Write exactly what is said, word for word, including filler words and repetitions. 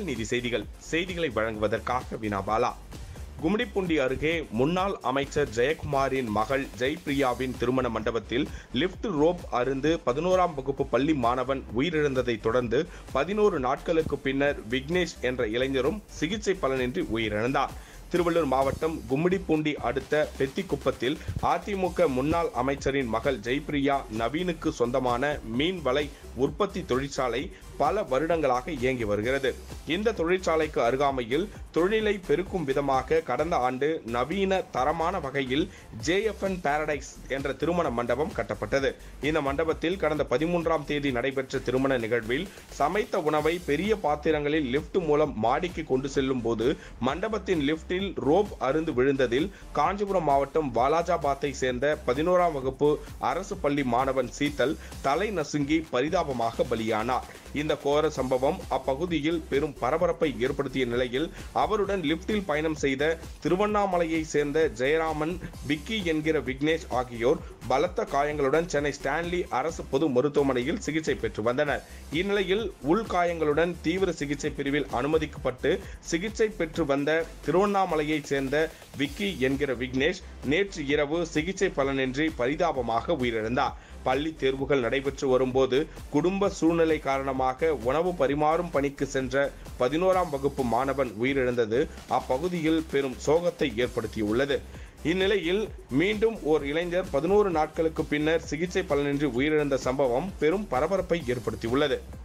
மக்கள் நீதி செய்திகள் செய்திகளை வழங்குவதற்காக வினாபாலா. கும்மிடிப்பூண்டி அருகே முன்னாள் அமைச்சர் ஜெயக்குமாரின் மகள் ஜெயப்பிரியாவின் திருமண மண்டபத்தில் லிப்ட் ரோப் அருந்து பதினோராம் வகுப்பு பள்ளி மாணவன் உயிரிழந்ததை தொடர்ந்து பதினோரு நாட்களுக்கு பின்னர் விக்னேஷ் என்ற இளைஞரும் சிகிச்சை பலனின்றி உயிரிழந்தார். திருவள்ளூர் மாவட்டம் கும்மிடிப்பூண்டி அடுத்த பெத்திக்குப்பத்தில் அதிமுக முன்னாள் அமைச்சரின் மகள் ஜெயப்பிரியா நவீனுக்கு சொந்தமான மீன் வலை உற்பத்தி தொழிற்சாலை பல வருடங்களாக இயங்கி வருகிறது. இந்த தொழிற்சாலைக்கு அருகாமையில் தொழிலை பெருக்கும் விதமாக கடந்த ஆண்டு நவீன தரமான வகையில் ஜே எஃப் என் பாரடைஸ் என்ற திருமண மண்டபம் கட்டப்பட்டது. இந்த மண்டபத்தில் கடந்த பதிமூன்றாம் தேதி நடைபெற்ற திருமண நிகழ்வில் சமைத்த உணவை பெரிய பாத்திரங்களில் லிப்ட் மூலம் மாடிக்கு கொண்டு செல்லும் போது மண்டபத்தின் லிப்டில் ரோப் அருந்து விழுந்ததில் காஞ்சிபுரம் மாவட்டம் வாலாஜாபாத்தை சேர்ந்த பதினோராம் வகுப்பு அரசு பள்ளி மாணவன் சீத்தல் தலை நசுங்கி பரிதாபமாக பலியானார். இந்த கோர சம்பவம் அப்பகுதியில் பெரும் பரபரப்பை ஏற்படுத்திய நிலையில் அவருடன் லிப்டில் பயணம் செய்த திருவண்ணாமலையை சேர்ந்த ஜெயராமன், விக்கி என்கிற விக்னேஷ் ஆகியோர் பலத்த காயங்களுடன் சென்னை ஸ்டான்லி அரசு பொது மருத்துவமனையில் சிகிச்சை பெற்று வந்தனர். இந்நிலையில் உள்காயங்களுடன் தீவிர சிகிச்சை பிரிவில் அனுமதிக்கப்பட்டு சிகிச்சை பெற்று வந்த திருவண்ணாமலையை சேர்ந்த விக்கி என்கிற விக்னேஷ் நேற்று இரவு சிகிச்சை பலனின்றி பரிதாபமாக உயிரிழந்தார். பள்ளி தேர்வுகள் நடைபெற்று வரும்போது குடும்ப சூழ்நிலை காரணமாக உணவு பரிமாறும் பணிக்கு சென்ற பதினோராம் வகுப்பு மாணவன் உயிரிழந்தது அப்பகுதியில் பெரும் சோகத்தை ஏற்படுத்தியுள்ளது. இந்நிலையில் மீண்டும் ஓர் இளைஞர் பதினோரு நாட்களுக்கு பின்னர் சிகிச்சை பலனின்றி உயிரிழந்த சம்பவம் பெரும் பரபரப்பை ஏற்படுத்தியுள்ளது.